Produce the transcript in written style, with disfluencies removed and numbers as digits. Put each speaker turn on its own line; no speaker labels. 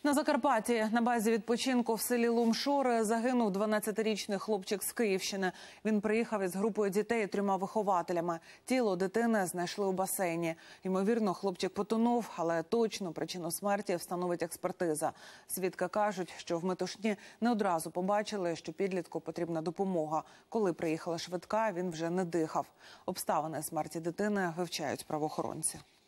На Закарпатті на базі відпочинку в селі Лумшори загинув 12-річний хлопчик з Київщини. Він приїхав із групою дітей і 3 вихователями. Тіло дитини знайшли у басейні. Ймовірно, хлопчик потонув, але точну причину смерті встановить експертиза. Свідки кажуть, що в метушні не одразу побачили, що підлітку потрібна допомога. Коли приїхала швидка, він вже не дихав. Обставини смерті дитини вивчають правоохоронці.